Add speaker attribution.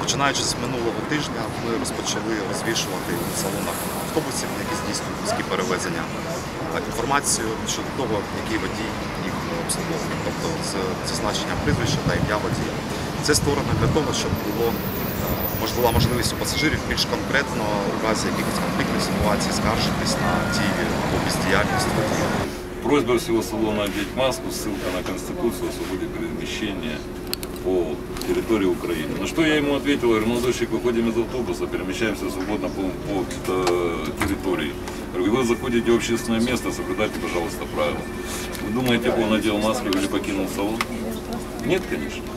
Speaker 1: Починаючи з минулого тижня, ми розпочали розвішувати в салонах автобусів, які здійснюють міські перевезення, інформацію щодо того, який водій їх обслуговує, тобто з зазначенням прізвища та ім'я водія. Це створено для того, щоб була можливість у пасажирів більш конкретно у разі якихось конфліктних ситуацій скаржитись на дії або бездіяльність водія.
Speaker 2: Просьба всего салона одеть маску, ссылка на Конституцию о свободе перемещения по территории Украины. На что я ему ответил, говорю, молодой человек, выходим из автобуса, перемещаемся свободно по территории. Говорю, вы заходите в общественное место, соблюдайте, пожалуйста, правила. Вы думаете, он надел маску или покинул салон? Нет, конечно.